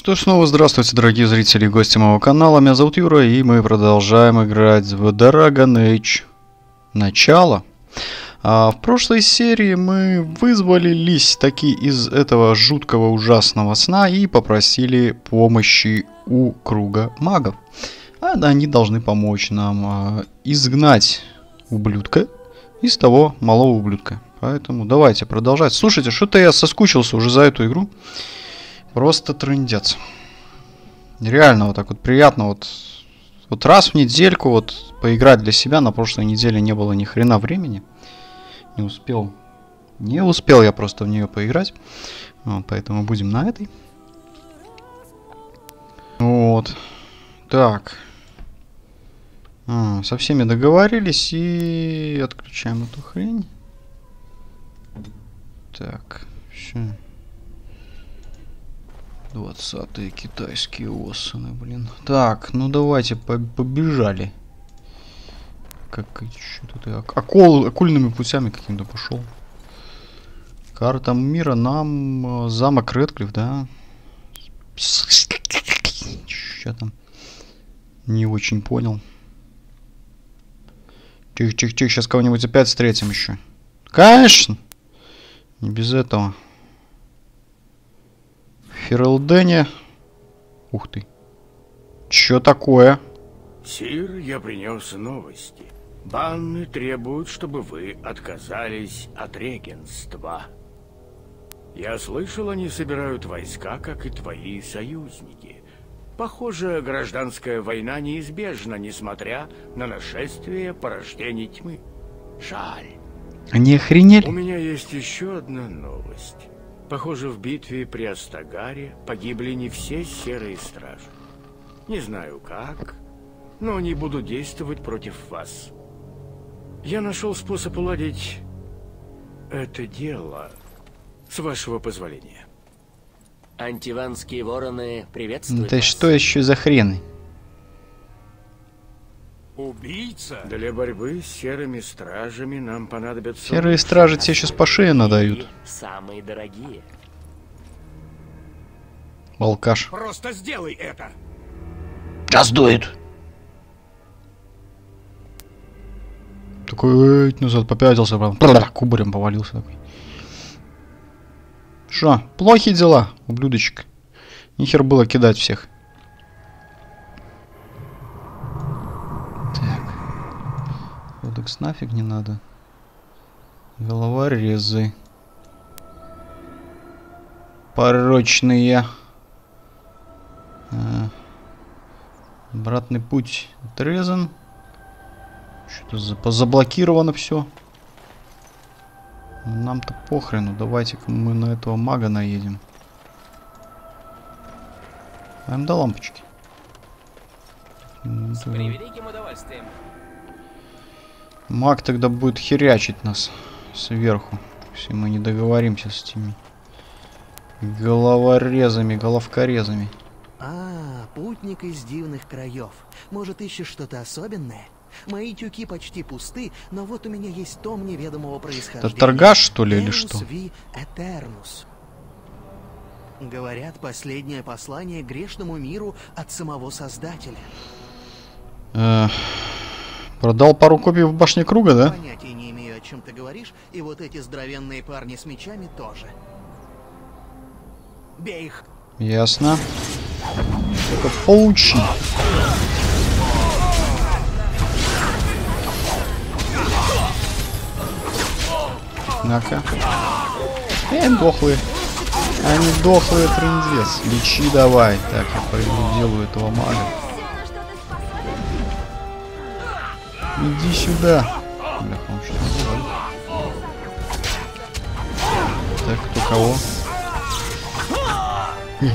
Что ж, снова здравствуйте, дорогие зрители и гости моего канала. Меня зовут Юра, и мы продолжаем играть в Dragon Age Начало. В прошлой серии мы вызволились таки из этого жуткого ужасного сна и попросили помощи у круга магов. Они должны помочь нам изгнать ублюдка из того малого ублюдка. Поэтому давайте продолжать. Слушайте, что-то я соскучился уже за эту игру. Просто трындец. Реально вот так вот приятно вот раз в недельку вот поиграть для себя. На прошлой неделе не было ни хрена времени. Не успел я просто в нее поиграть. Вот, поэтому будем на этой. Вот. Так. Со всеми договорились и отключаем эту хрень. Так. Все. 20-е китайские осаны, блин. Так, ну давайте побежали. Как что-то ты окольными путями каким-то пошел. Карта мира нам замок Редклифф, да? Что там? Не очень понял. Тихо, сейчас кого-нибудь опять встретим еще. Конечно! Не без этого. Ферелдене. Ух ты. Чё такое? Сир, я принес новости. Банны требуют, чтобы вы отказались от регенства. Я слышал, они собирают войска, как и твои союзники. Похоже, гражданская война неизбежна, несмотря на нашествие порождений тьмы. Жаль. Они охренели? У меня есть еще одна новость. Похоже, в битве при Астагаре погибли не все серые стражи. Не знаю как, но они будут действовать против вас. Я нашел способ уладить это дело, с вашего позволения. Антиванские вороны приветствуют Да вас. что еще за хрен? Убийца? Для борьбы с серыми стражами нам понадобятся... Серые стражи тебе сейчас по шее надают. Самые дорогие. Алкаш. Просто сделай это! Сейчас дует. Такой назад попятился, прям кубарем повалился такой. Что, плохие дела, ублюдочек? Нихер было кидать всех. Кодекс нафиг не надо. Головорезы. Порочные. Обратный путь отрезан. Что-то заблокировано все. Нам-то похрену. Давайте-ка мы на этого мага наедем. Даем до лампочки. С превеликим удовольствием. Маг тогда будет херячить нас сверху, если мы не договоримся с этими головорезами, головкорезами. Путник из дивных краев. Может, ищешь что-то особенное? Мои тюки почти пусты, но вот у меня есть том неведомого происхождения. Это торгаш, что ли, или что? Говорят, последнее послание грешному миру от самого Создателя. Продал пару копий в башне круга, да? Понятия не имею, о чем ты говоришь, и вот эти здоровенные парни с мечами тоже. Бей их! Ясно. Только получи. На-ка. Дохлые. Они дохлые, трындец. Лечи давай. Так, я пойду делаю этого мага. Иди сюда. Бля, он что делает? Так, кто кого? Мы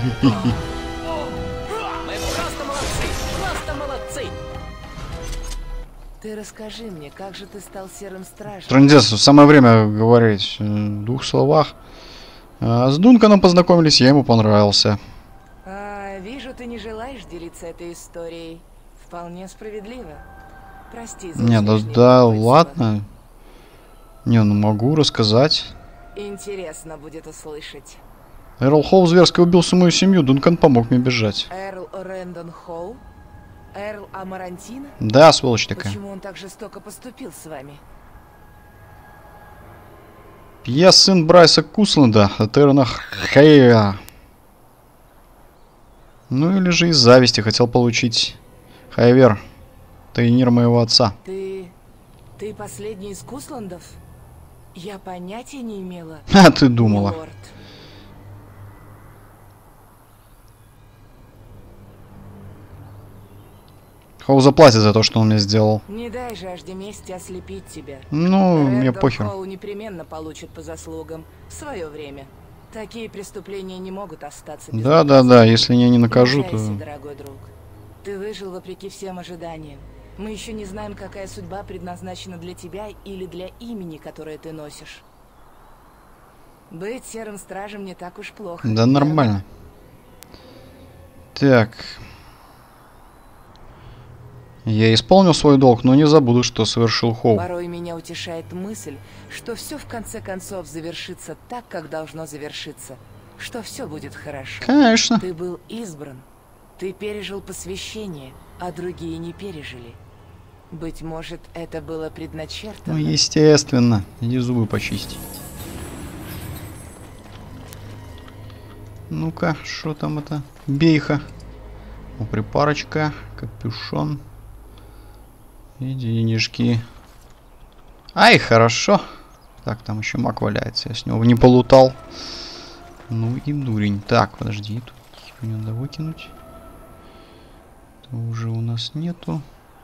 просто молодцы. Ты расскажи мне, как же ты стал серым стражем? Трындец, самое время говорить в двух словах. С Дунканом познакомились, я ему понравился. Вижу, ты не желаешь делиться этой историей. Вполне справедливо. Прости за Не, излишнее да любопытство. ладно. Не, ну могу рассказать. Интересно будет услышать. Эрл Хоу зверски убил всю мою семью, Дункан помог мне бежать. Эрл Рэндон Хоу? Эрл Амарантино? Да, сволочь такая. Почему он так жестоко поступил с вами? Я сын Брайса Кусленда от Эрона Хейя. Ну или же из зависти хотел получить Хайвер, тайнир моего отца. Ты последний из Кусландов? Я понятия не имела. А ты думала. Милорд. Хоу заплатит за то, что он мне сделал. Не дай жажде мести ослепить тебя. Ну, мне Рэндон похер. Хоу непременно получит по заслугам в свое время. Такие преступления не могут остаться без Да, если я не накажу, Прощайся, то... дорогой друг. Ты выжил вопреки всем ожиданиям. Мы еще не знаем, какая судьба предназначена для тебя или для имени, которое ты носишь. Быть серым стражем не так уж плохо. Да верно? нормально. Так. Я исполнил свой долг, но не забуду, что совершил Хоу. Порой меня утешает мысль, что все в конце концов завершится так, как должно завершиться. Что все будет хорошо. Конечно. Ты был избран. Ты пережил посвящение, а другие не пережили. Быть может, это было предначертано. Ну, естественно. Иди зубы почисти. Ну-ка, что там это? Бейха. Ну, припарочка, капюшон. И денежки. Ай, хорошо. Так, там еще маг валяется. Я с него не полутал. Ну и дурень. Так, подожди. Тут херню надо выкинуть. Это уже у нас нету.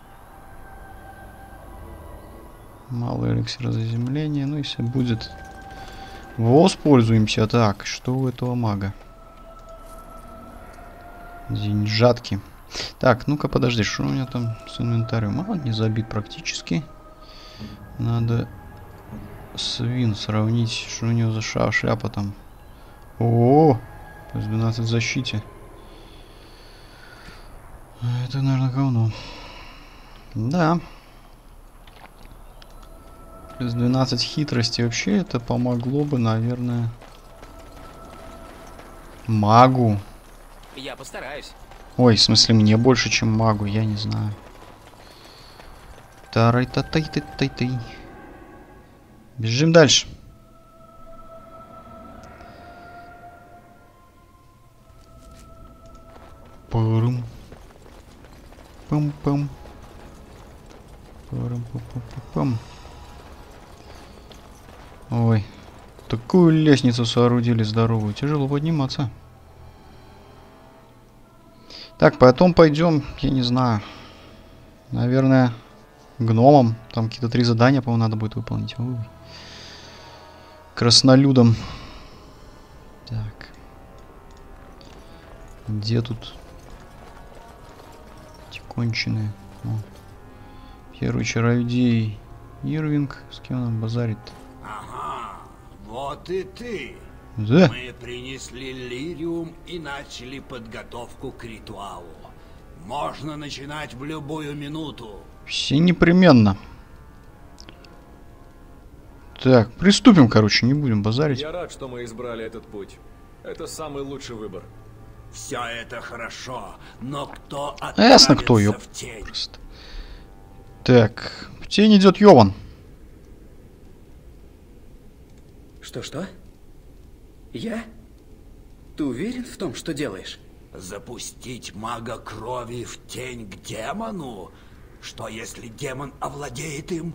Малый эликсир заземления. Ну, если будет... Воспользуемся. Так, что у этого мага? Деньжатки. Так, ну-ка, подожди, что у меня там с инвентарем? А, не забит практически. Надо с Вин сравнить, что у него за шляпа там. О, плюс 12 в защите. Это, наверное, говно. Да. Плюс 12 хитрости. Вообще это помогло бы, наверное, магу. Я постараюсь. Ой, в смысле, мне больше, чем магу, я не знаю. Тарай-та-тай-тай-тай-тай. Бежим дальше. Парум. Пам-пам. Парум-пам-пам-пам. Ой. Такую лестницу соорудили здоровую. Тяжело подниматься. Так, потом пойдем, я не знаю. Наверное, гномам. Там какие-то 3 задания, по-моему, надо будет выполнить. Ой. Краснолюдом. Так. Где тут эти конченые? О. Первый чародей Ирвинг. С кем он базарит? Ага, вот и ты. Да. Мы принесли лириум и начали подготовку к ритуалу. Можно начинать в любую минуту. Все непременно. Так, приступим, короче, не будем базарить. Я рад, что мы избрали этот путь. Это самый лучший выбор. Все это хорошо, но кто Ясно, кто, отправится ёп. в тень? Просто. Так, в тень идет Йован. Что-что? Я? Ты уверен в том, что делаешь? Запустить мага крови в тень к демону? Что если демон овладеет им?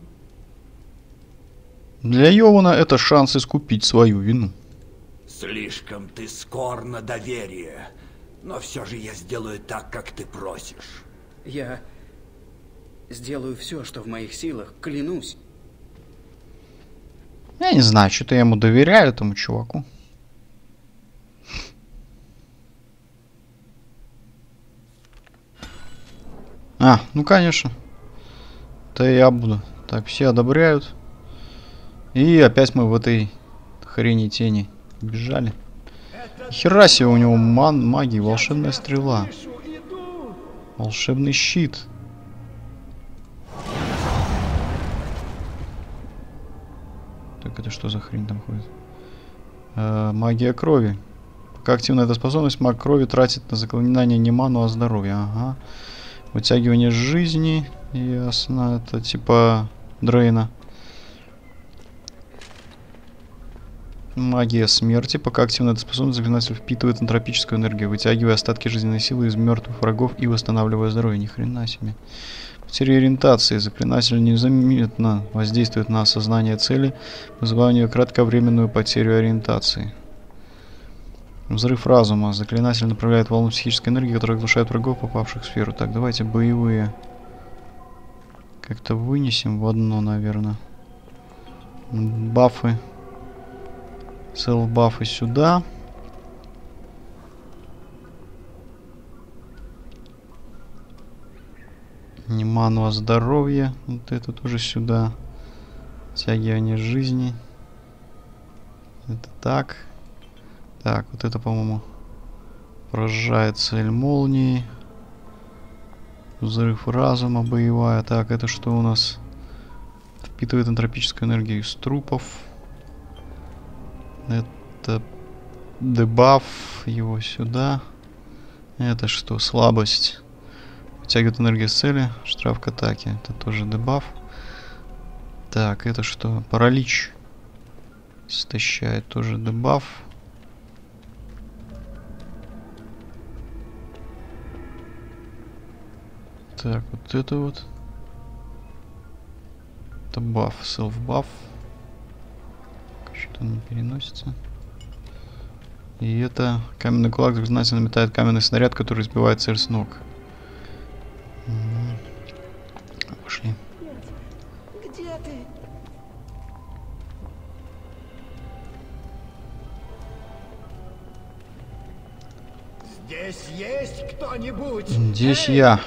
Для Йована это шанс искупить свою вину. Слишком ты скор на доверие. Но все же я сделаю так, как ты просишь. Я сделаю все, что в моих силах, клянусь. Я не знаю, что-то я ему доверяю, этому чуваку. А, ну конечно. Это я буду. Так, все одобряют. И опять мы в этой хрени тени бежали. Хера себе, у него магия, волшебная стрела. Волшебный щит. Так, это что за хрень там ходит? Магия крови. Пока активна эта способность, маг крови тратит на заклинание не ману, а здоровье. Ага. Вытягивание жизни. Ясно. Это типа дрейна. Магия смерти. Пока активна эта способность, заклинатель впитывает энтропическую энергию, вытягивая остатки жизненной силы из мертвых врагов и восстанавливая здоровье. Ни хрена себе. Потеря ориентации. Заклинатель незаметно воздействует на осознание цели, вызывая у нее кратковременную потерю ориентации. Взрыв разума. Заклинатель направляет волну психической энергии, которая оглушает врагов, попавших в сферу. Так, давайте боевые как-то вынесем в одно, наверное. Бафы. Селф-бафы сюда. Не ману, а здоровье. Вот это тоже сюда. Втягивание жизни. Это так. Так, вот это, по-моему, поражает цель молнии. Взрыв разума боевая. Так, это что у нас? Впитывает энтропическую энергию из трупов. Это дебаф. Его сюда. Это что? Слабость. Втягивает энергию с цели. Штраф к атаке. Это тоже дебаф. Так, это что? Паралич. Истощает. Тоже дебаф. Так, вот это вот. Это баф, селф-баф. Что-то не переносится. И это каменный кулак, заклинатель метает каменный снаряд, который сбивает цель с ног. Пошли. Где ты? Здесь есть кто-нибудь? Здесь я.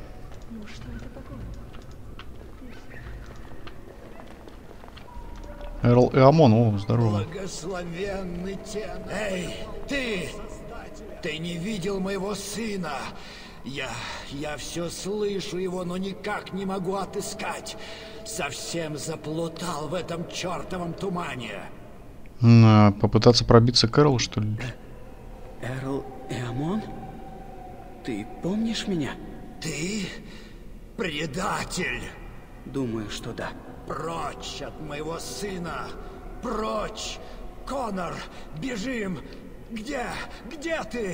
Эрл и Амон, о, здорово. Благословенный Тен. Эй, ты! Ты не видел моего сына? Я все слышу его, но никак не могу отыскать. Совсем заплутал в этом чертовом тумане. Попытаться пробиться к Эрл, что ли? Эрл и Амон? Ты помнишь меня? Ты предатель. Думаю, что да. Прочь от моего сына! Прочь! Конор, бежим! Где? Где ты?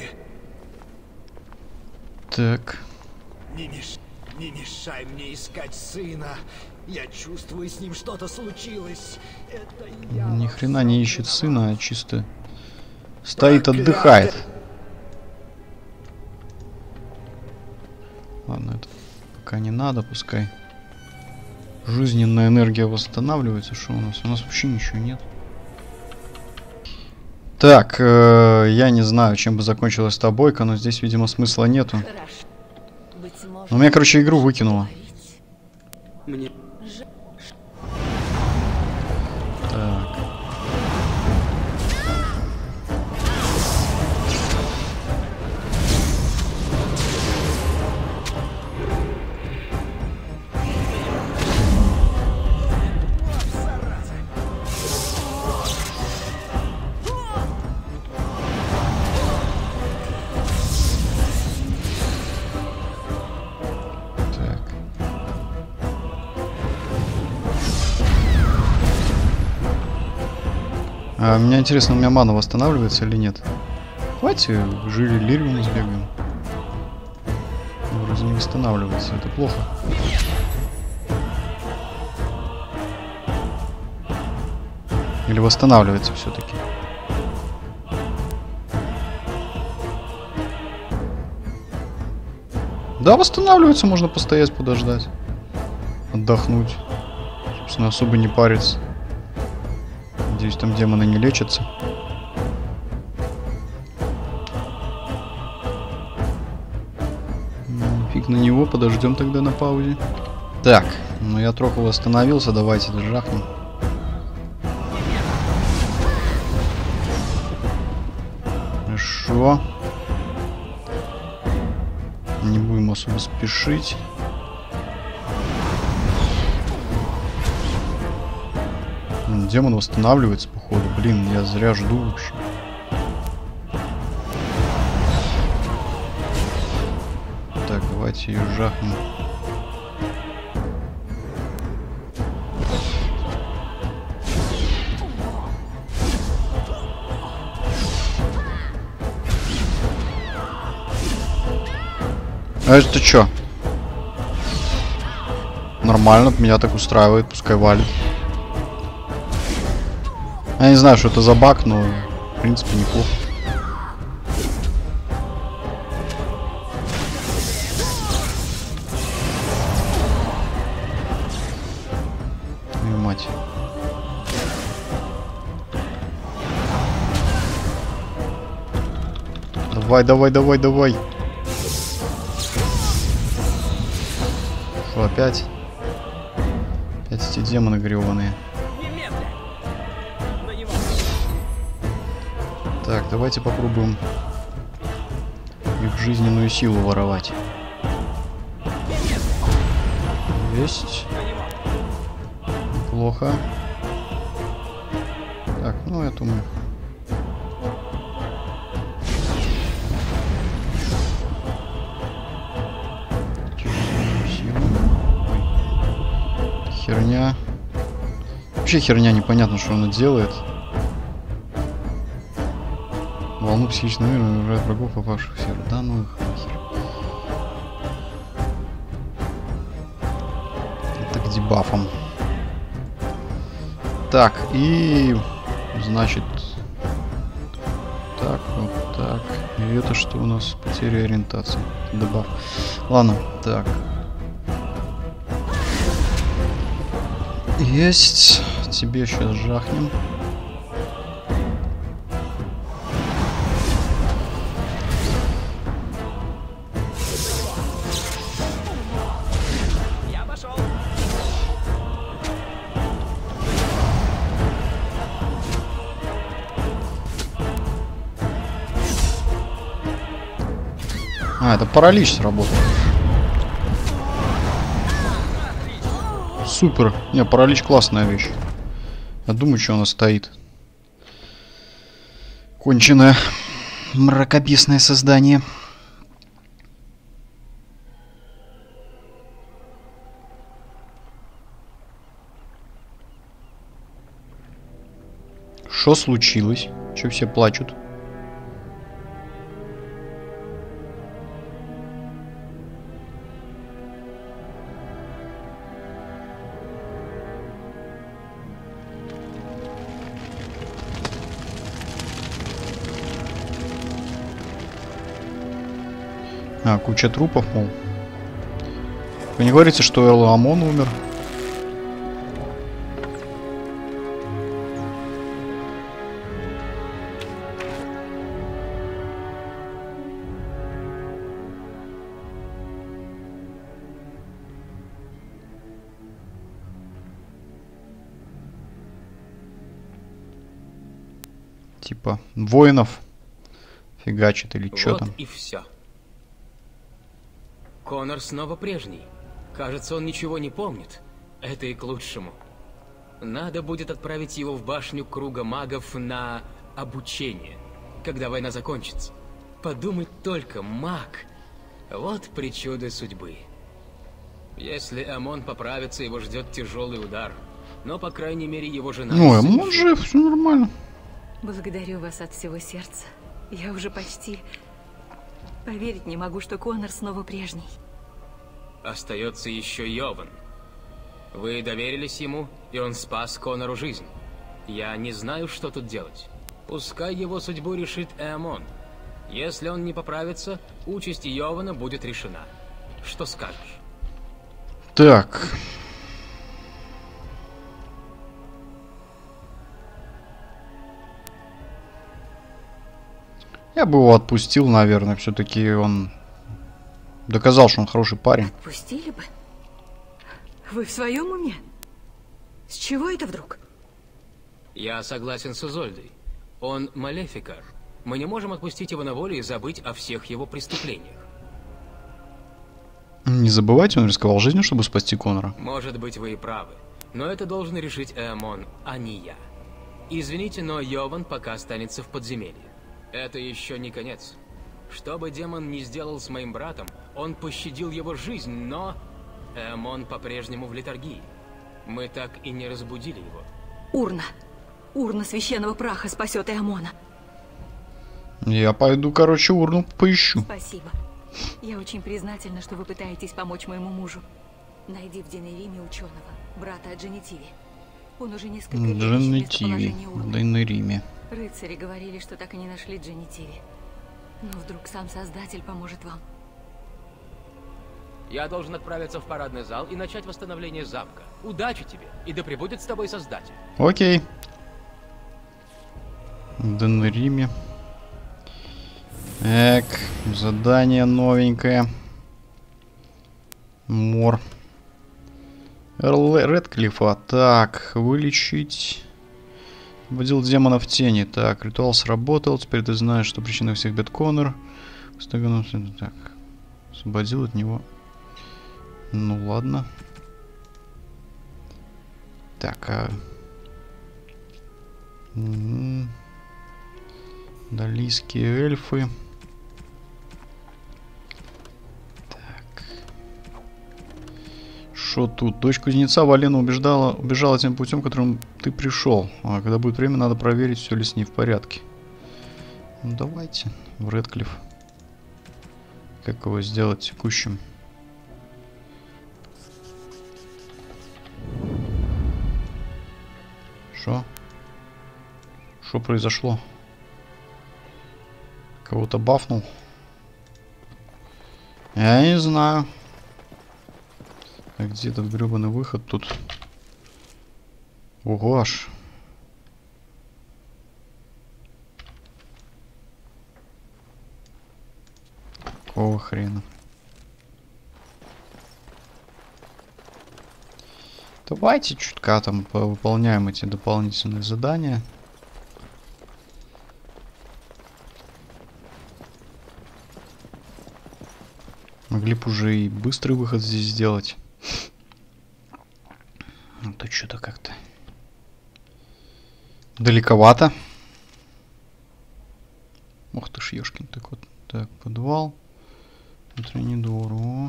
Так. Не мешай мне искать сына. Я чувствую, с ним что-то случилось. Это я... Ни хрена не ищет сына, а чисто стоит, отдыхает. Ладно, это пока не надо, пускай. Жизненная энергия восстанавливается. Что у нас? У нас вообще ничего нет. Так, я не знаю, чем бы закончилась та бойка, но здесь, видимо, смысла нету. У меня, короче, игру выкинуло. Мне... Так. Мне интересно, у меня мана восстанавливается или нет. Давайте в жире лириум сбегаем. Вроде не восстанавливается, это плохо. Или восстанавливается все-таки. Да, восстанавливается, можно постоять, подождать. Отдохнуть. Собственно, особо не париться. Надеюсь, там демоны не лечатся. Фиг на него, подождем тогда на паузе. Так, ну я трохи восстановился, давайте жахнем. Хорошо. Не будем особо спешить. Демон восстанавливается, походу. Блин, я зря жду вообще. Давайте ее жахнем. А это чё? Нормально, меня так устраивает, пускай валит. Я не знаю, что это за баг, но в принципе неплохо. Твою мать. Давай, давай, давай, давай. Что, опять? Опять эти демоны грёбаные. Так, давайте попробуем их жизненную силу воровать. Есть. Плохо. Так, ну эту мы... Херня. Вообще херня, непонятно, что она делает. Волну психичного мира угрожает врагов, попавших в серу. Да ну их нахер. Это к дебафам. Так, и... Значит... Так, вот так. И это что у нас? Потеря ориентации. Дебаф. Ладно, так. Есть. Тебе сейчас жахнем. Я пошел. А, это паралич сработал. Супер. Не, паралич классная вещь. Я думаю, что она стоит. Конченое мракобесное создание. Что случилось? Че все плачут? А, куча трупов, мол. Вы не говорите, что Эламон умер? Типа воинов фигачит или что Вот там? и все. Конор снова прежний. Кажется, он ничего не помнит. Это и к лучшему. Надо будет отправить его в башню Круга Магов на обучение, когда война закончится. Подумать только, маг. Вот причуды судьбы. Если Амон поправится, его ждет тяжелый удар. Но, по крайней мере, его жена... Ну, Амон жив, все нормально. Благодарю вас от всего сердца. Я уже почти... Поверить не могу, что Конор снова прежний. Остается еще Йован. Вы доверились ему, и он спас Конору жизнь. Я не знаю, что тут делать. Пускай его судьбу решит Эамон. Если он не поправится, участь Йована будет решена. Что скажешь? Так. Я бы его отпустил, наверное. Все-таки он доказал, что он хороший парень. Отпустили бы? Вы в своем уме? С чего это вдруг? Я согласен с Изольдой. Он малефикар. Мы не можем отпустить его на волю и забыть о всех его преступлениях. Не забывайте, он рисковал жизнью, чтобы спасти Конора. Может быть, вы и правы. Но это должен решить Эамон, а не я. Извините, но Йован пока останется в подземелье. Это еще не конец. Что бы демон ни сделал с моим братом, Он пощадил его жизнь, но... Эмон по-прежнему в летаргии. Мы так и не разбудили его. Урна. Урна священного праха спасет Эамона. Я пойду, короче, урну поищу. Спасибо. Я очень признательна, что вы пытаетесь помочь моему мужу. Найди в Денериме ученого, брата Дженитиви. Он уже несколько лет ищет местоположение Урны. Денериме. Рыцари говорили, что так и не нашли Дженитиви. Но вдруг сам Создатель поможет вам. Я должен отправиться в парадный зал и начать восстановление замка. Удачи тебе, и да пребудет с тобой Создатель. Окей. Денериме. Эк, задание новенькое. Мор. Редклифа. Так, вылечить. Водил демонов тени. Так, ритуал сработал. Теперь ты знаешь, что причина всех бед Коннор. Так, освободил от него. Ну ладно. Так, далийские эльфы. Так. Что тут? Дочь кузнеца Валена убежала тем путем, которым ты пришел. А когда будет время, надо проверить, все ли с ней в порядке. Ну давайте в Редклифф. Как его сделать текущим? Что произошло? Кого-то бафнул? Я не знаю. А где этот гребаный выход тут? Ого аж. Какого хрена? Давайте чутка там выполняем эти дополнительные задания. Могли бы уже и быстрый выход здесь сделать. А то что-то как-то далековато. Ух ты ж, ёшкин, так вот. Так, подвал. Внутренний двор. О.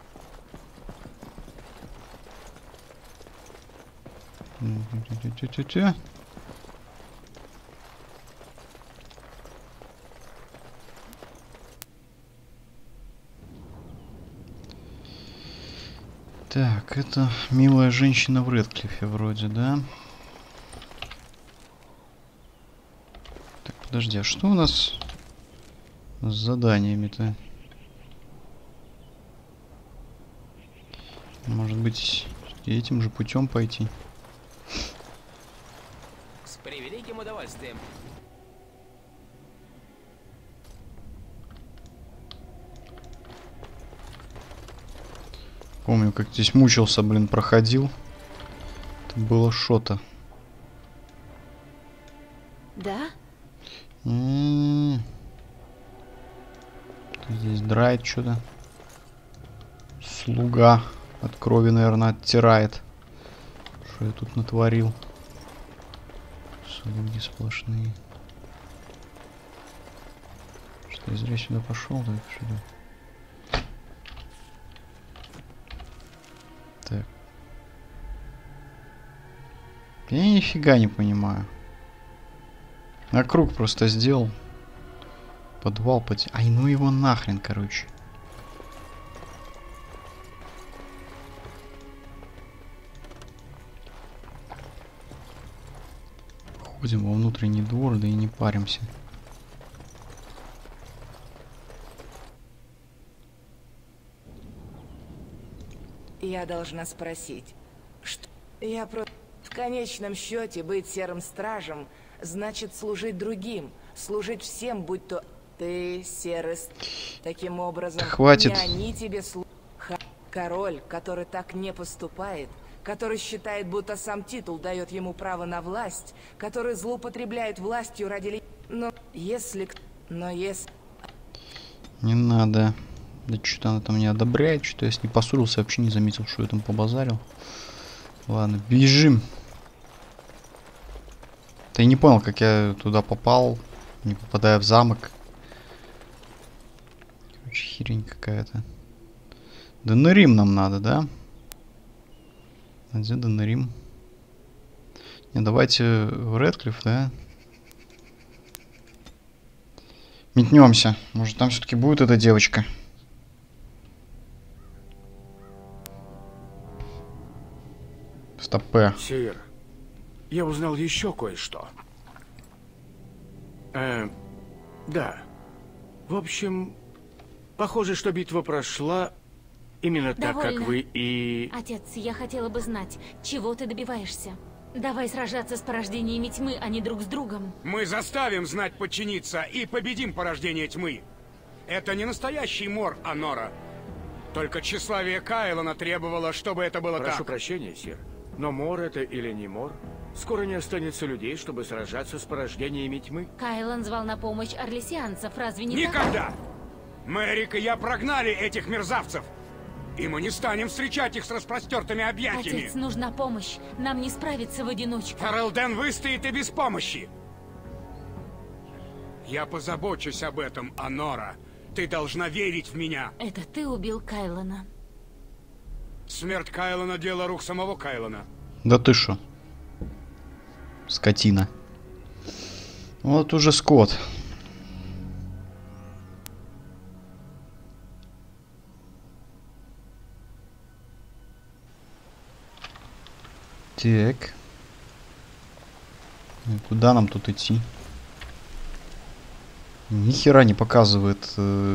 Так, это милая женщина в Редклиффе вроде, да? Так, подожди, а что у нас с заданиями-то? Может быть, этим же путем пойти? С превеликим удовольствием. Помню, как здесь мучился, блин, проходил. Это было что-то. Да? Здесь драет что-то. Слуга от крови, наверное, оттирает. Что я тут натворил? Слуги сплошные. Что я зря сюда пошел, да? Сюда. Так. Я нифига не понимаю. На круг просто сделал. Подвал потянул. Ай, ну его нахрен, короче. Ходим во внутренний двор, да и не паримся. Я должна спросить, что я просто... В конечном счете, быть серым стражем значит служить другим, служить всем, будь то ты серый... Таким образом, хватит. Не они тебе служат. Король, который так не поступает, который считает, будто сам титул дает ему право на власть, который злоупотребляет властью ради... Но если... Не надо. Да что-то она там не одобряет, что я с ней поссорился, вообще не заметил, что я там побазарил. Ладно, бежим. Ты не понял, как я туда попал, не попадая в замок. Короче, херень какая-то. Денерим нам надо, да? А где Денерим? Не, давайте в Редклифф, да? Метнемся. Может, там все-таки будет эта девочка. Стопэ. Сир, я узнал еще кое-что. Да. В общем, похоже, что битва прошла именно так, как вы и... Отец, я хотела бы знать, чего ты добиваешься. Давай сражаться с порождениями тьмы, а не друг с другом. Мы заставим знать подчиниться и победим порождение тьмы. Это не настоящий мор Анора. Только тщеславие Кайлана требовало, чтобы это было так. Прошу прощения, сир. Но мор это или не мор, скоро не останется людей, чтобы сражаться с порождениями тьмы. Кайлан звал на помощь орлесианцев, разве не так? Никогда! Мэрик и я прогнали этих мерзавцев. И мы не станем встречать их с распростертыми объятиями. Отец, нужна помощь. Нам не справиться в одиночку. Фарелден выстоит и без помощи. Я позабочусь об этом, Анора. Ты должна верить в меня. Это ты убил Кайлана. Смерть Кайлана — дело рук самого Кайлана. Да ты шо? Скотина. Вот уже скот. Так. И куда нам тут идти? Ни хера не показывает.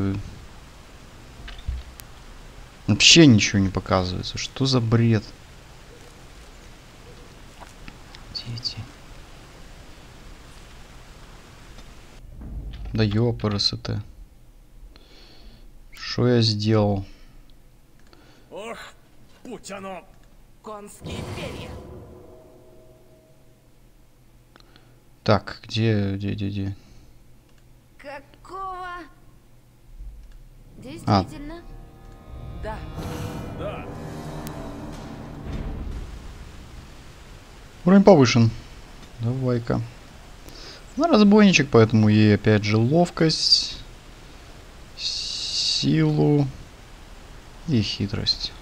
Вообще ничего не показывается. Что за бред? Дети. Да ёпрст. Что я сделал? Ох, будь оно! Конские перья. Так, где? Какого? Действительно? Да. Да. Уровень повышен. Давай-ка. На разбойничек, поэтому ей опять же ловкость, силу и хитрость.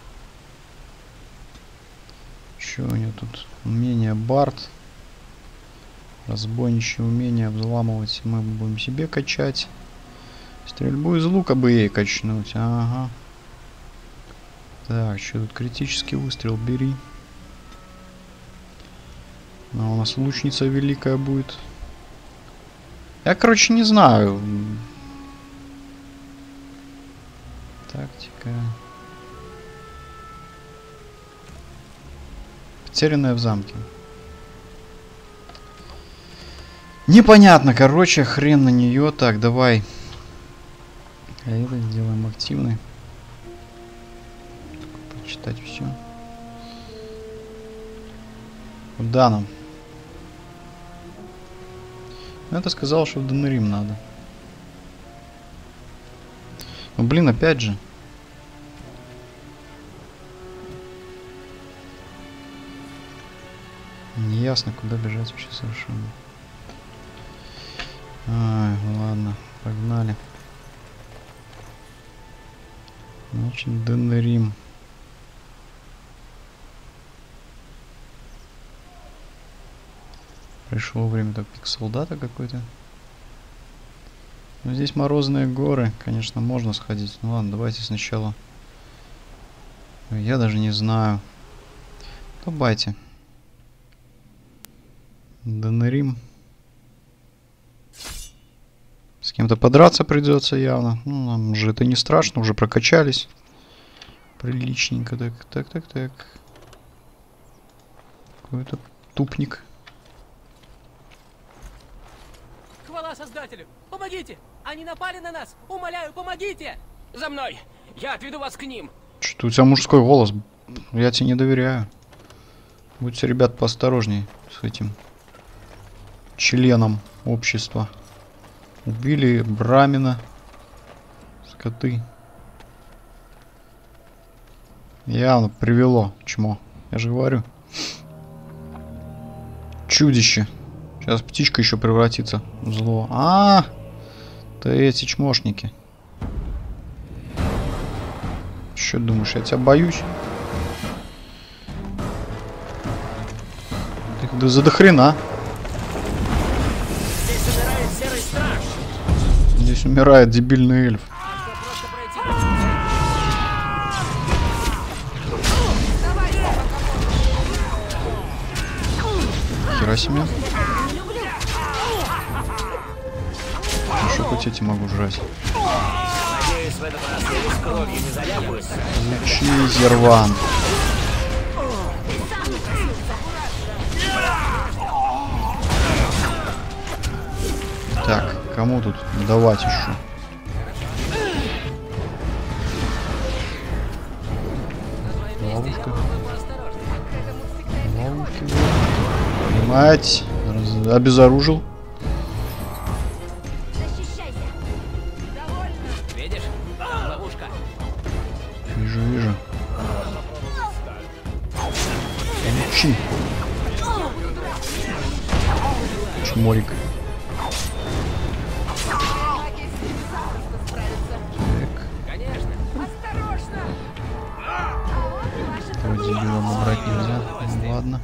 Что у нее тут? Умение Бард. Разбойничье умение взламывать мы будем себе качать. Стрельбу из лука бы ей качнуть. Ага. Так, что тут? Критический выстрел бери. А у нас лучница великая будет. Я, короче, не знаю. Тактика. Потерянная в замке. Непонятно, короче, хрен на нее. Так, давай. А это сделаем активный. Почитать все. Куда нам? Это сказал, что в Денерим надо. Ну блин, опять же. Неясно, куда бежать вообще совершенно. Ай, ладно, погнали. Значит, Денерим. Пришло время, так, пик солдата какой-то. Ну, здесь морозные горы, конечно, можно сходить. Ну ладно, давайте сначала. Я даже не знаю. Давайте. Денерим. С кем-то подраться придется явно. Ну, нам же это не страшно, уже прокачались. Приличненько. Так. Какой-то тупник. Хвала Создателю! Помогите! Они напали на нас! Умоляю, помогите! За мной! Я отведу вас к ним! Что-то у тебя мужской голос. Я тебе не доверяю. Будьте, ребят, поосторожней с этим членом общества. Убили Брамина. Скоты. Явно привело чмо. Я же говорю. Чудище. Сейчас птичка еще превратится в зло. Ты эти чмошники. Что думаешь, я тебя боюсь? Да за дохрена. Здесь умирает серый страж. Здесь умирает дебильный эльф. Хера себе. Еще хоть эти могу жрать. Надеюсь, в этот раз я без крови не заляпаюсь. Лучи зерван. Так, кому тут давать еще? Ловушка. Ловушки. Мать. Обезоружил. Видишь? Ловушка. Вижу, вижу. Лучи. Чморик. Дебилом убрать нельзя. Ну, ладно.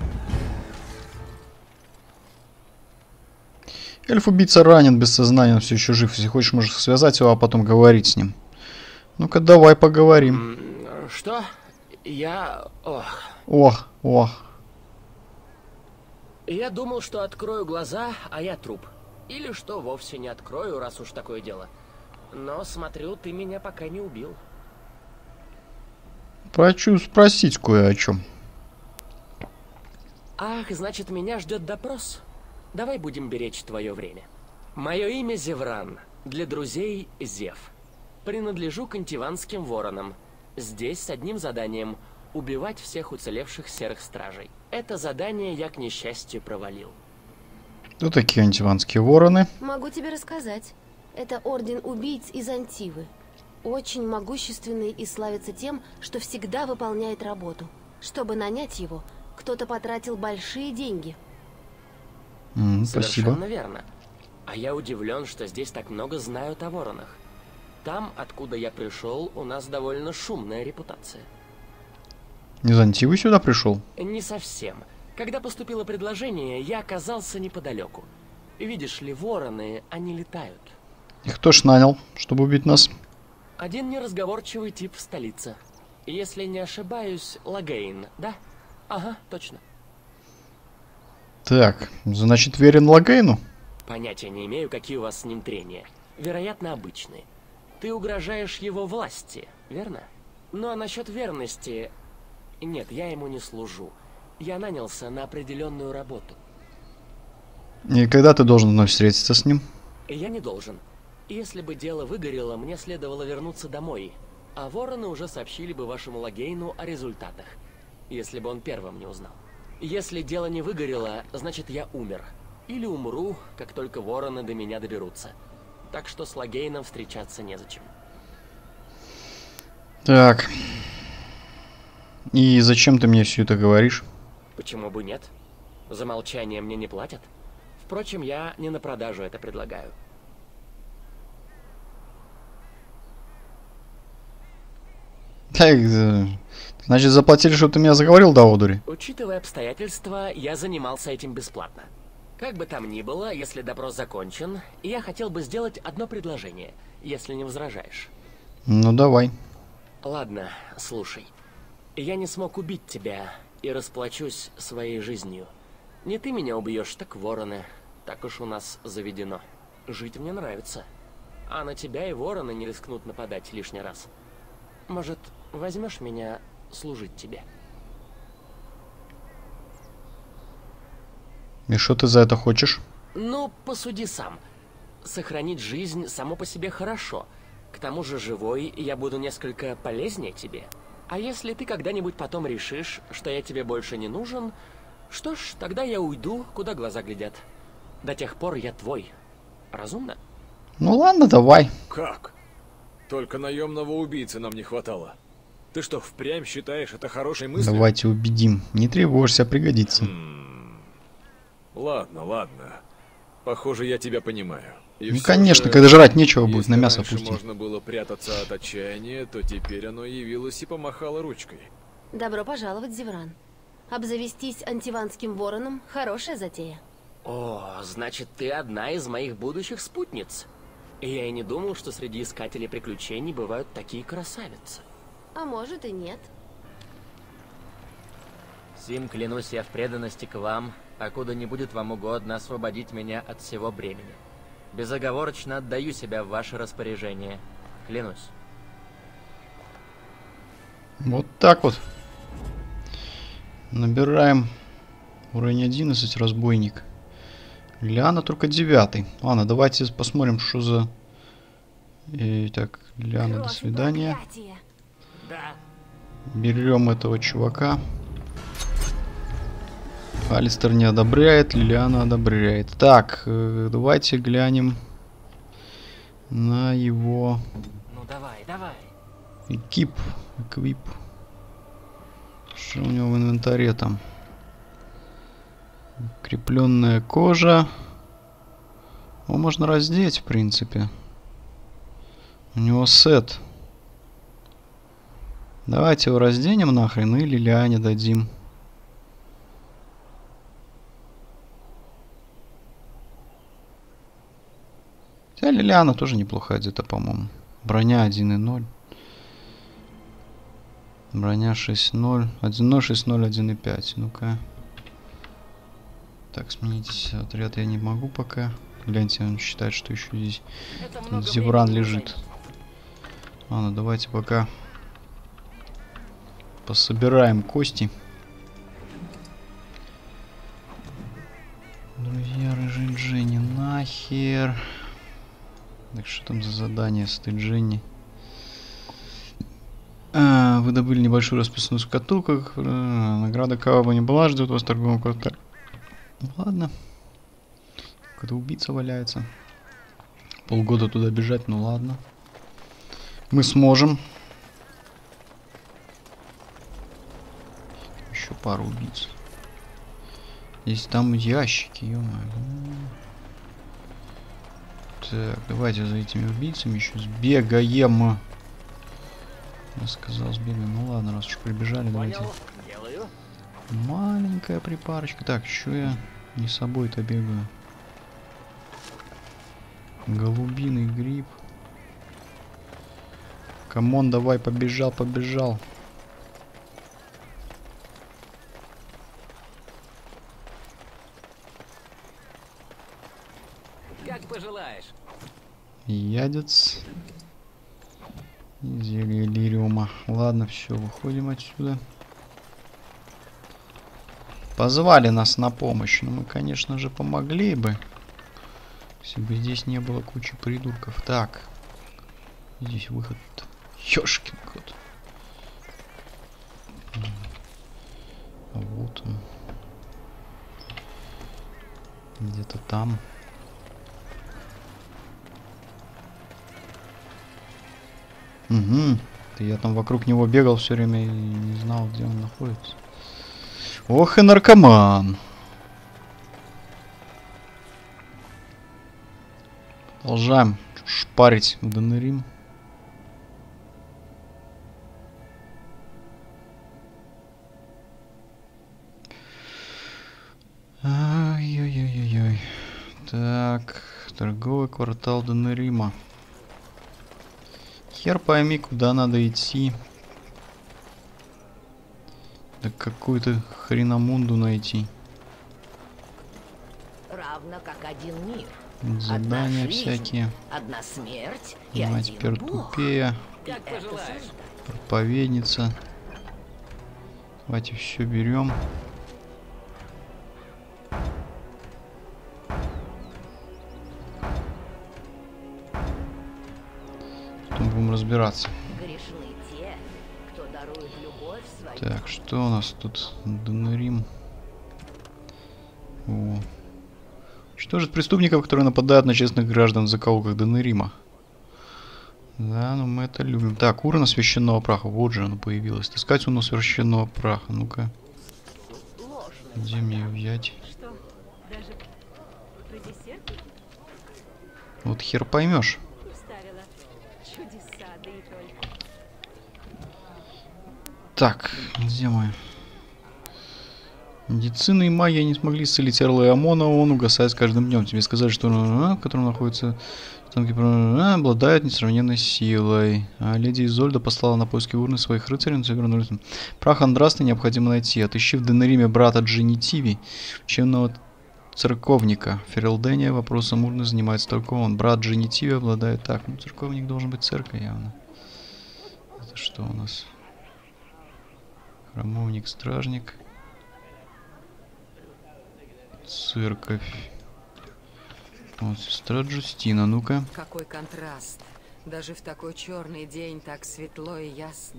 Эльф-убийца ранен, без сознания, он все еще жив. Если хочешь, можешь связать его, а потом говорить с ним. Ну-ка, давай поговорим. Что? Я... Ох. Я думал, что открою глаза, а я труп. Или что вовсе не открою, раз уж такое дело. Но, смотрю, ты меня пока не убил. Хочу спросить кое о чем. Ах, значит, меня ждет допрос. Давай будем беречь твое время. Мое имя Зевран. Для друзей Зев. Принадлежу к антиванским воронам. Здесь с одним заданием — убивать всех уцелевших серых стражей. Это задание я, к несчастью, провалил. Кто такие антиванские вороны? Могу тебе рассказать. Это орден убийц из Антивы. Очень могущественный и славится тем, что всегда выполняет работу. Чтобы нанять его, кто-то потратил большие деньги. Спасибо. Совершенно верно. А я удивлен, что здесь так много знают о воронах. Там, откуда я пришел, у нас довольно шумная репутация. Из Антивы сюда пришел? Не совсем. Когда поступило предложение, я оказался неподалеку. Видишь ли, вороны, они летают. И кто ж нанял, чтобы убить нас? Один неразговорчивый тип в столице. Если не ошибаюсь, Лагейн, да? Ага, точно. Так, значит, верен Лагейну? Понятия не имею, какие у вас с ним трения. Вероятно, обычные. Ты угрожаешь его власти, верно? Ну а насчет верности... Нет, я ему не служу. Я нанялся на определенную работу. И когда ты должен вновь встретиться с ним? Я не должен. Если бы дело выгорело, мне следовало вернуться домой. А вороны уже сообщили бы вашему Лагейну о результатах. Если бы он первым не узнал. Если дело не выгорело, значит я умер. Или умру, как только вороны до меня доберутся. Так что с Лагейном встречаться незачем. Так. И зачем ты мне все это говоришь? Почему бы нет? За молчание мне не платят. Впрочем, я не на продажу это предлагаю. Так, значит, заплатили, чтобы ты меня заговорил до одури? Учитывая обстоятельства, я занимался этим бесплатно. Как бы там ни было, если допрос закончен, я хотел бы сделать одно предложение, если не возражаешь. Ну, давай. Ладно, слушай. Я не смог убить тебя и расплачусь своей жизнью. Не ты меня убьешь, так вороны. Так уж у нас заведено. Жить мне нравится. А на тебя и вороны не рискнут нападать лишний раз. Может, возьмешь меня служить тебе? И что ты за это хочешь? Ну, посуди сам. Сохранить жизнь само по себе хорошо. К тому же живой я буду несколько полезнее тебе. А если ты когда-нибудь потом решишь, что я тебе больше не нужен, что ж, тогда я уйду, куда глаза глядят. До тех пор я твой. Разумно? Ну ладно, давай. Как? Только наемного убийцы нам не хватало. Ты что, впрямь считаешь это хорошей мыслью? Давайте убедим. Не тревожься, пригодится. Ладно. Похоже, я тебя понимаю. И Ну, всё конечно, же, когда жрать нечего будет, если на мясо раньше пустим. можно было прятаться от отчаяния, то теперь оно явилось и помахало ручкой. Добро пожаловать, Зевран. Обзавестись антиванским вороном – хорошая затея. О, значит, ты одна из моих будущих спутниц. И я и не думал, что среди искателей приключений бывают такие красавицы. А может и нет. Сим, клянусь я в преданности к вам, покуда не будет вам угодно освободить меня от всего бремени. Безоговорочно отдаю себя в ваше распоряжение. Клянусь. Вот так вот. Набираем уровень 11, разбойник. Лиана только 9. Ладно, давайте посмотрим, что за... Так, Лиана, до свидания. Да. Берем этого чувака. Алистер не одобряет, Лилиана одобряет. Так, давайте глянем на его... Ну давай, давай. Эквип. Что у него в инвентаре там? Крепленная кожа. Его можно раздеть, в принципе. У него сет. Давайте его разденем нахрен и Лилиане дадим. Хотя Лилиана тоже неплохо одета, по-моему. Броня 1.0. Броня 6.0. 1.0, 6.0, 1.5. Ну-ка. Так, сменить отряд я не могу пока. Гляньте, он считает, что еще здесь Зевран лежит. Ладно, давайте пока пособираем кости. Друзья, рыжий Дженни, нахер. Так, что там за задание с этой Дженни? Вы добыли небольшую расписную шкатулку. Награда кого бы ни была, ждет вас в торговом квартале. Ладно. Какой-то убийца валяется. Полгода туда бежать, ну ладно. Мы сможем. Еще пару убийц. Здесь там ящики, ё-моё. Так, давайте за этими убийцами еще сбегаем. Я сказал сбегаем. Ну ладно, раз уж прибежали, давайте. Маленькая припарочка. Так, еще я не собой-то бегаю. Голубиный гриб. Камон, давай, побежал, побежал. Как пожелаешь. Ядец. И зелье лириума. Ладно, все, выходим отсюда. Позвали нас на помощь. Но мы, конечно же, помогли бы. Если бы здесь не было кучи придурков. Так. Здесь выход. Ёшкин кот. Вот он. Где-то там. Угу. Я там вокруг него бегал все время и не знал, где он находится. Ох и наркоман. Продолжаем шпарить в Денерим. Ой-ой-ой-ой. Так, торговый квартал Денерима. Хер пойми, куда надо идти. Да какую-то хреномунду найти. Равно как один мир. Задания одна жизнь, всякие. одна смерть и Мать один Пертупея. Как пожелаешь. Проповедница. Давайте все берем. Потом будем разбираться. Грешны те, кто дарует любовь свою. Так, что у нас тут? Денерим. О. Уничтожить преступников, которые нападают на честных граждан в закоулках Денерима. Да, ну мы это любим. Так, урна священного праха. Вот же оно появилось. Таскать урну священного праха. Ну-ка. Где мне ее взять? Что, даже про десерт? Вот хер поймешь. Так, где мы? Медицина и магия не смогли исцелить Эрла и Амона, он угасает с каждым днем. Тебе сказали, что он, в котором находится, обладает несравненной силой. А леди Изольда послала на поиски урны своих рыцарей, но вернулись. Прах Андрасты необходимо найти. Отыщи в Денериме брата Дженитиви, учебного церковника. В Ферелдене вопросом урны занимается только он. Брат Дженитиви обладает... Так, ну церковник должен быть церковь явно. Это что у нас? Храмовник, стражник. Церковь. Вот, сестра Джустина, ну-ка. Какой контраст. Даже в такой черный день так светло и ясно.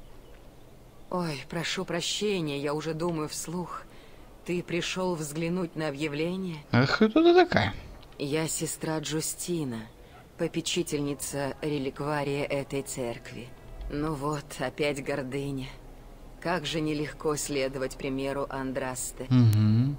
Ой, прошу прощения, я уже думаю вслух. Ты пришел взглянуть на объявление? Ах, кто ты такая? Я сестра Джустина, попечительница реликвария этой церкви. Ну вот, опять гордыня. Как же нелегко следовать примеру Андрасты. Угу.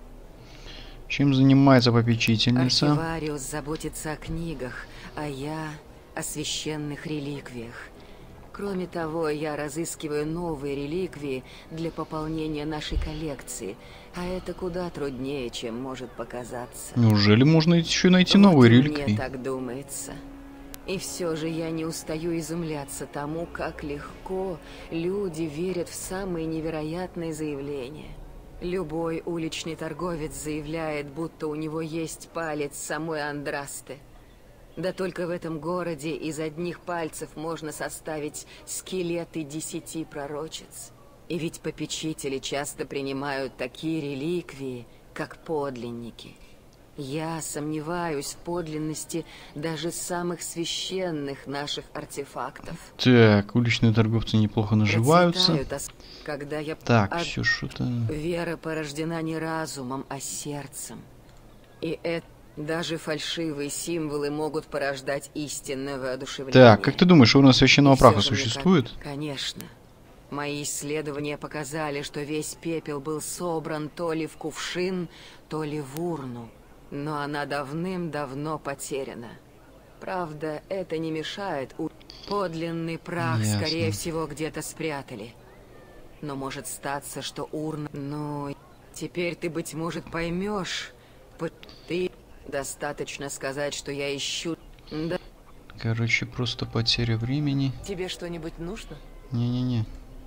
Чем занимается попечительница? Архивариус заботится о книгах, а я о священных реликвиях. Кроме того, я разыскиваю новые реликвии для пополнения нашей коллекции, а это куда труднее, чем может показаться. Неужели можно еще найти новые реликвии? Мне так думается. И все же я не устаю изумляться тому, как легко люди верят в самые невероятные заявления. Любой уличный торговец заявляет, будто у него есть палец самой Андрасты. Да только в этом городе из одних пальцев можно составить скелеты 10 пророчиц. И ведь попечители часто принимают такие реликвии, как подлинники. Я сомневаюсь в подлинности даже самых священных наших артефактов. Так, уличные торговцы неплохо наживаются. Когда я... Так, все что-то... Вера порождена не разумом, а сердцем. И это... Даже фальшивые символы могут порождать истинное воодушевление. Так, как ты думаешь, урна священного праха существует? Конечно. Мои исследования показали, что весь пепел был собран то ли в кувшин, то ли в урну. Но она давным-давно потеряна. Правда, это не мешает. Подлинный прах, Ясно. Скорее всего, где-то спрятали. Но может статься, что урна... Ну, теперь ты, быть может, поймешь. Ты... Достаточно сказать, что я ищу... Да. Короче, просто потеря времени. Тебе что-нибудь нужно? Не-не-не.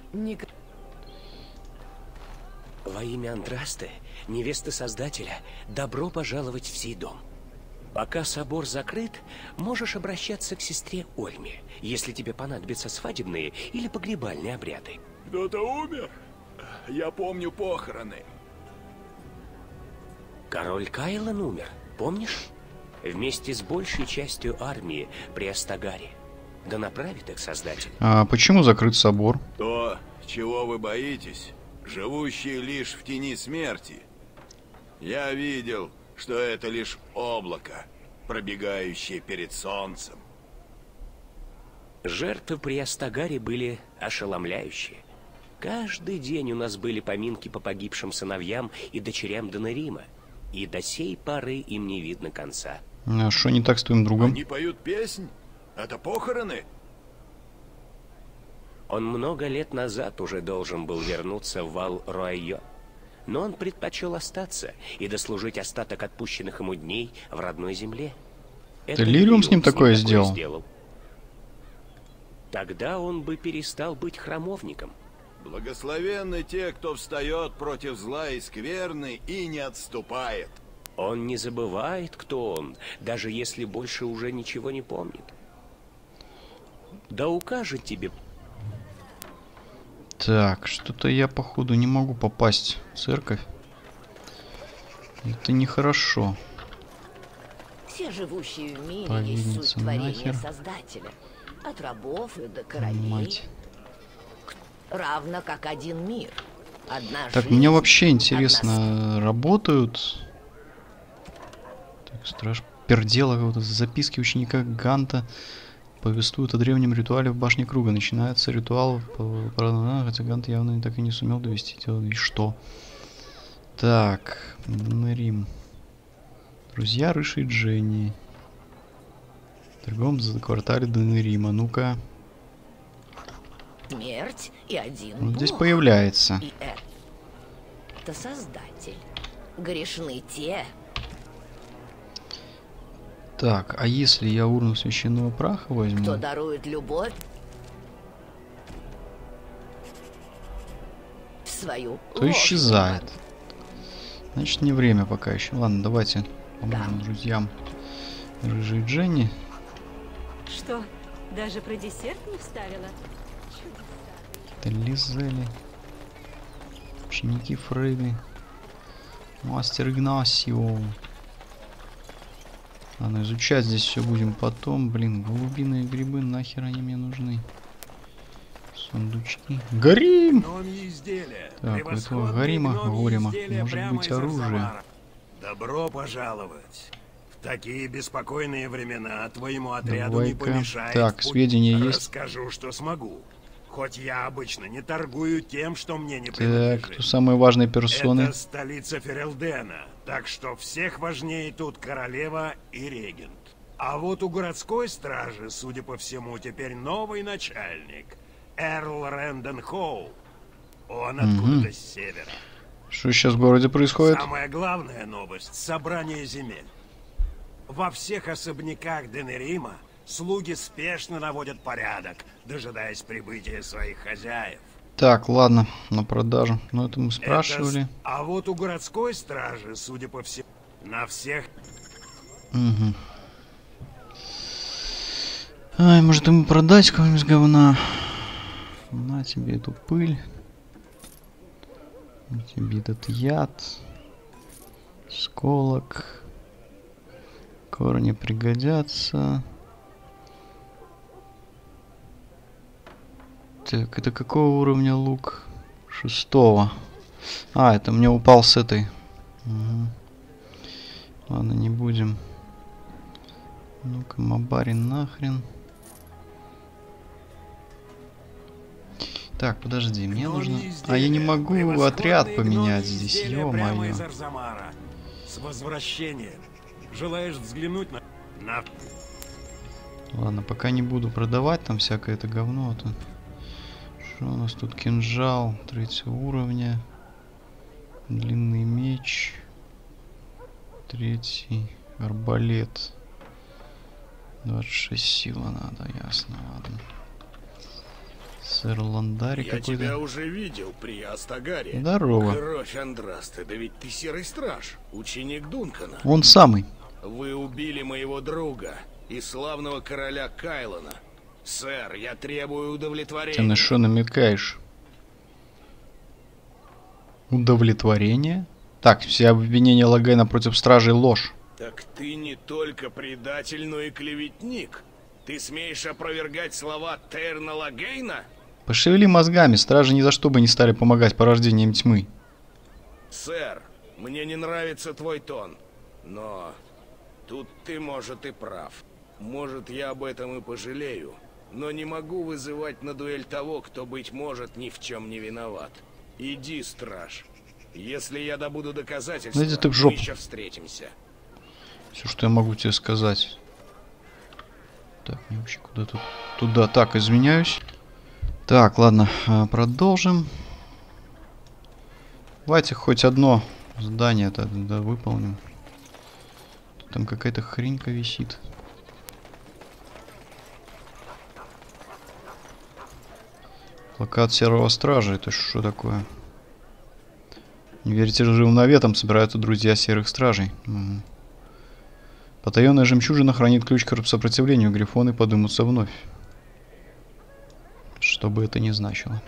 Во имя Андрасты, невесты Создателя, добро пожаловать в сей дом. Пока собор закрыт, можешь обращаться к сестре Ольме, если тебе понадобятся свадебные или погребальные обряды. Кто-то умер? Я помню похороны. Король Кайлан умер, помнишь? Вместе с большей частью армии при Астагаре. Да направит их Создатель. А почему закрыт собор? То, чего вы боитесь, живущие лишь в тени смерти. Я видел, что это лишь облако, пробегающее перед солнцем. Жертвы при Астагаре были ошеломляющие. Каждый день у нас были поминки по погибшим сыновьям и дочерям Денерима. И до сей поры им не видно конца. А что не так с твоим другом? Они поют песнь? Это похороны? Он много лет назад уже должен был вернуться в Вал-Руайо. Но он предпочел остаться и дослужить остаток отпущенных ему дней в родной земле. Это Лириум с ним такое сделал? Тогда он бы перестал быть храмовником. Благословенны те, кто встает против зла и скверны и не отступает. Он не забывает, кто он, даже если больше уже ничего не помнит. Да укажет тебе. Так, что-то я, походу, не могу попасть в церковь. Это нехорошо. Все живущие в мире Повиниться есть суть творения нахер. Создателя. От рабов и до королей. Мать. Равно как один мир. Одна Так, жизнь, мне вообще интересно, работают... Так, страж пердела какого-то, записки ученика Ганта повествуют о древнем ритуале в башне Круга. Начинается ритуал, хотя Гант явно так и не сумел довести дело. И что? Так, Рим. Друзья Рыши и Дженни. В другом квартале Денерима. Ну-ка. Смерть и один Вот здесь бог. появляется. И это Создатель. Грешны те. Так, а если я урну священного праха возьму? Кто дарует любовь в свою То исчезает. Значит, не время пока еще. Ладно, давайте поможем друзьям Рыжей и Дженни. Что, даже про десерт не вставила? Это Лизели. Ученики Фрейды. Мастер Игнасио. Ладно, изучать здесь все будем потом. Блин, голубиные грибы, нахер они мне нужны? Сундучки. Горим! Так, у этого Горима, может быть оружие. Добро пожаловать. В такие беспокойные времена твоему отряду не Давай-ка. помешает. Так, сведения есть. Расскажу, что смогу. Хоть я обычно не торгую тем, что мне не Так, принадлежит. кто самые важные персоны? Это столица Ферелдена, так что всех важнее тут королева и регент. А вот у городской стражи, судя по всему, теперь новый начальник. Эрл Рэндон Хоу. Он откуда-то с севера. Что сейчас в городе происходит? Самая главная новость — собрание земель. Во всех особняках Денерима слуги спешно наводят порядок, дожидаясь прибытия своих хозяев. Так, ладно, на продажу. Ну, это мы спрашивали. А вот у городской стражи, судя по всему, на всех... Угу. Ай, может ему продать кого-нибудь говна? На тебе эту пыль. На тебе этот яд. Сколок. Корни пригодятся. Так, это какого уровня лук? 6-го. А, это мне упал с этой. Угу. Ладно, не будем. Ну-ка, Мабари нахрен. Так, подожди, мне нужно... А я не могу отряд поменять здесь, ё-моё. С возвращением. Желаешь взглянуть на... Ладно, пока не буду продавать там всякое это говно. А то... Что у нас тут? Кинжал 3-го уровня. Длинный меч. 3-й. Арбалет. 26 сила надо, ясно, ладно. Сэр Ландари какой-то. Я тебя уже видел при Астагаре. Здорово. Кровь Андрасты, да ведь ты Серый Страж, ученик Дункана. Он самый. Вы убили моего друга и славного короля Кайлона. Сэр, я требую удовлетворения. Ты на что намекаешь? Удовлетворение? Так, все обвинения Лагейна против стражей ложь. Так ты не только предатель, но и клеветник. Ты смеешь опровергать слова Терна Лагейна? Пошевели мозгами, стражи ни за что бы не стали помогать порождениям тьмы. Сэр, мне не нравится твой тон, но тут ты, может, и прав. Может, я об этом и пожалею, но не могу вызывать на дуэль того, кто, быть может, ни в чем не виноват. Иди, страж. Если я добуду доказательства, ну, иди ты в жопу. Мы еще встретимся. Все, что я могу тебе сказать. Так, мне вообще куда-то туда. Так, извиняюсь. Так, ладно, продолжим. Давайте хоть одно задание-то выполним. Там какая-то хренька висит. Плакат Серого Стража. Это что такое? Не верите лживым наветам, собираются друзья Серых Стражей. Угу. Потаенная жемчужина хранит ключ к сопротивлению. Грифоны подымутся вновь. Что бы это ни значило.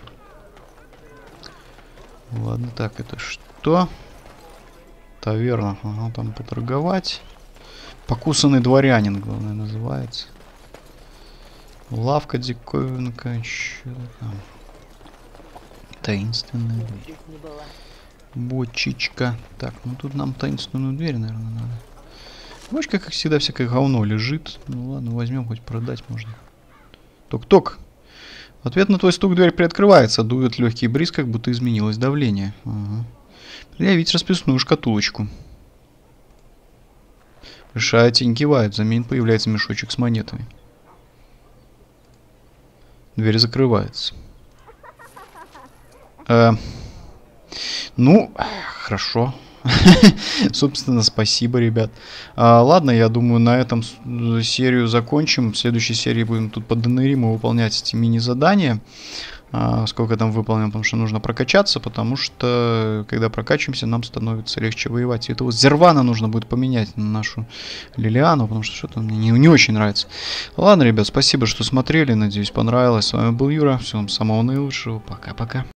Ладно, так, это что? Таверна. Ага, там поторговать. Покусанный дворянин, главное, называется. Лавка, диковинка, что-то там. Таинственная дверь. Бочечка. Так, ну тут нам таинственную дверь, наверное, надо. Бочка, как всегда, всякое говно лежит. Ну ладно, возьмем, хоть продать можно. Ток-ток. В ответ на твой стук дверь приоткрывается. Дует легкий бриз, как будто изменилось давление. Ага. Предъявить расписную шкатулочку. Большая тень кивает, взамен появляется мешочек с монетами. Дверь закрывается. Ну, хорошо. Собственно, спасибо, ребят. Ладно, я думаю, на этом серию закончим. В следующей серии будем тут по Денериму выполнять эти мини-задания. Сколько там выполним, потому что нужно прокачаться, потому что, когда прокачиваемся, нам становится легче воевать. И этого Зервана нужно будет поменять на нашу Лилиану, потому что что-то мне не очень нравится. Ладно, ребят, спасибо, что смотрели. Надеюсь, понравилось. С вами был Юра. Всем самого наилучшего. Пока-пока.